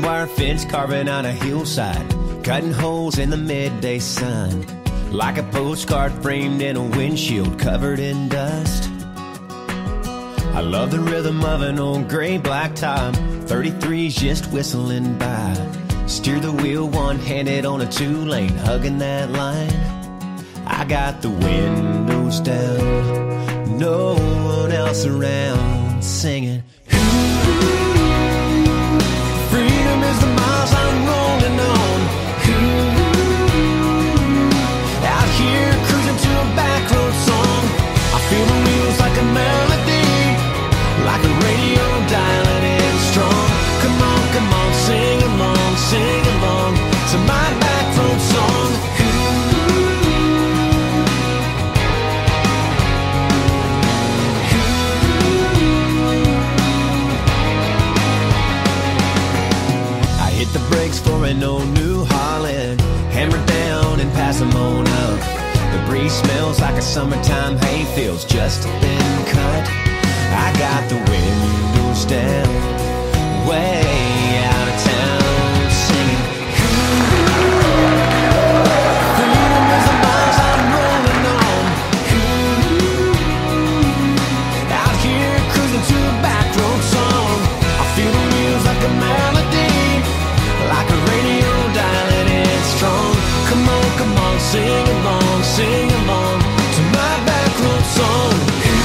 barbed wire fence carving on a hillside, cutting holes in the midday sun, like a postcard framed in a windshield covered in dust. I love the rhythm of an old gray blacktop, 33's just whistling by. Steer the wheel one-handed on a two-lane, hugging that line. I got the windows down, no one else around, singing. Freedom is the miles I'm rolling on. Out here cruising to a back road song. I feel the wheels like a melody, like a radio dialing in strong. Come on, sing along to my back road song. I hit the brakes for an old New Holland, hammer down and pass them on up. The breeze smells like a summertime hayfield's just been cut. I got the windows down, way out of town, singing. Freedom is the miles I'm rolling on. Out here cruising to a back road song. I feel the wheels like a melody, like a radio dialing in strong. Come on, sing along to my back road song.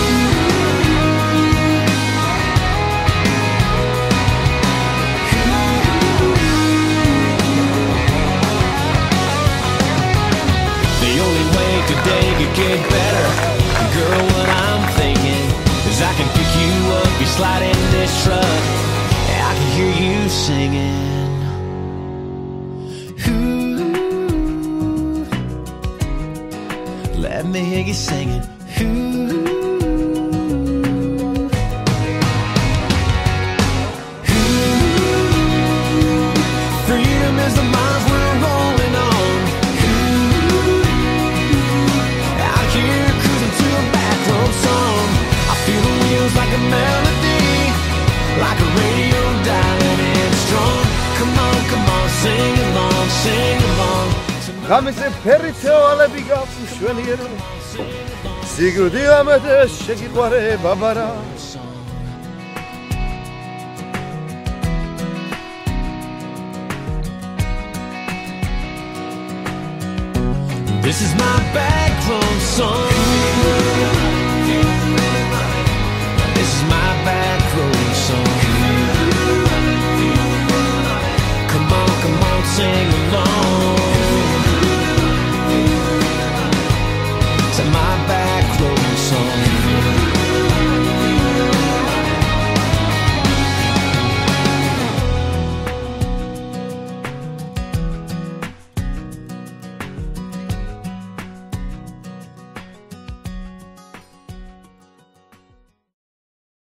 Today could get better. Girl, what I'm thinking is I can pick you up, you slide in this truck, and I can hear you singing. Ooh, let me hear you singing. Ooh. Freedom is the miles we're rolling on. Like a melody, like a radio dialing in strong. Come on, sing along. Ramese perito ale bigafu shveliero. Sigudi amete shegibare babara. This is my back road song. This is my back road song. Come on, sing along to my back.